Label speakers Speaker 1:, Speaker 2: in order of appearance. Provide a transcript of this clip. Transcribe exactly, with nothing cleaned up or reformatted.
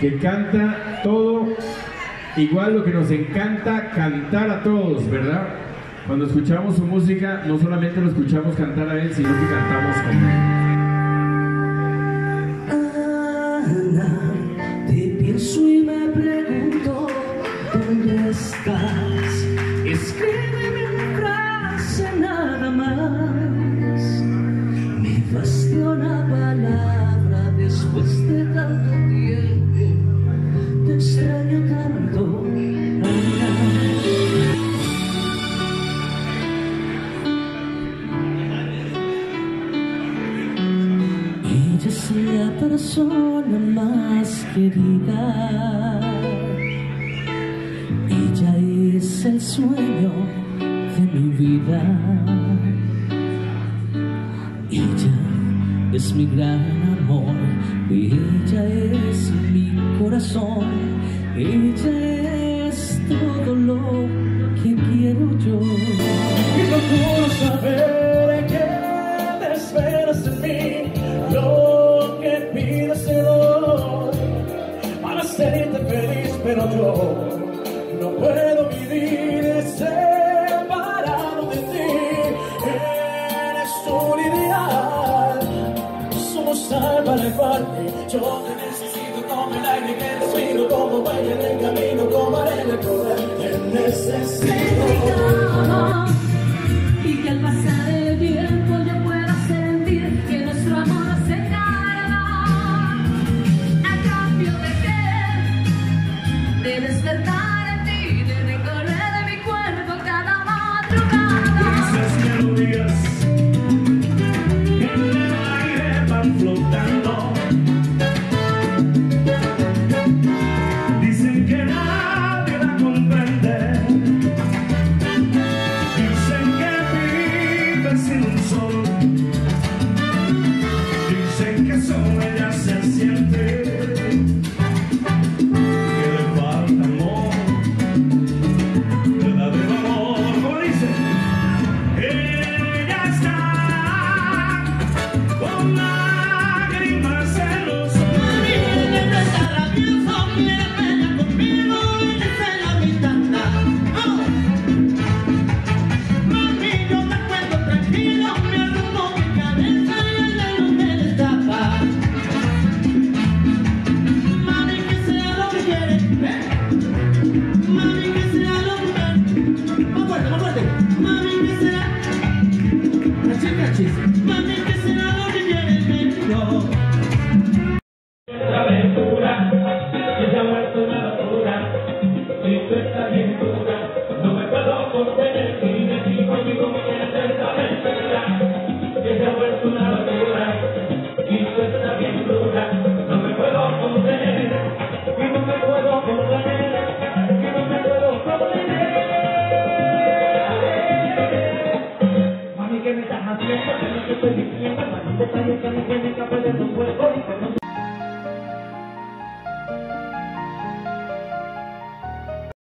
Speaker 1: que canta todo igual, lo que nos encanta cantar a todos, ¿verdad? Cuando escuchamos su música, no solamente lo escuchamos cantar a él, sino que cantamos con
Speaker 2: él. Ana, te pienso y me pregunto, ¿dónde estás? Escríbeme una frase nada más. Me basta una palabra después de tanto tiempo. Te extraño tanto, Ana. Ella es la persona más querida. Ella es el sueño de mi vida. Ella es mi gran amor. Ella es mi corazón. Ella es todo lo que quiero yo. Y procuro saber que te esperas en mí. Lo que pidas te doy para hacerte feliz, pero yo no puedo vivir separado de ti. Eres un ideal, somos alma de parte. Yo te necesito como el aire que respiro, como baile en el camino, como arena el poder. Te necesito.
Speaker 3: Y que al pasar el tiempo yo pueda sentir que nuestro amor se carga. ¿A cambio de qué? De despertar en ti, de recorrer de mi cuerpo cada madrugada.
Speaker 2: Esas melodías que en el aire van flotando. Dicen que nadie la comprende. Dicen que vive sin un sol. Dicen que solo ella se siente que le falta amor, verdadero amor. Como dice, ella está con lágrimas en los ojos. Mami, me presta rabioso, quiere pelear conmigo y le cela mi tanda. Oh. Mami, yo me acuerdo tranquilo, me arrumbo mi cabeza y el dedo me destapa. Mami, que sea lo que quiere, ¿eh? Mami, que sea lo que quiere. Más fuerte, más fuerte. Mami, que sea. Cachis, cachis. Mami, que sea lo que quiere, no. La aventura, que se ha vuelto una locura. Si tú estás bien dura, no me puedo contener. Y de ti conmigo me quieres hacer la aventura, que se ha vuelto una locura. Si tú estás bien dura, no me puedo contener. Y no me puedo contener. Y no me puedo contener. Mami, ¿qué me estás haciendo? Que no te estoy diciendo. Mami, te estás diciendo que me escapé de tu cuerpo y que no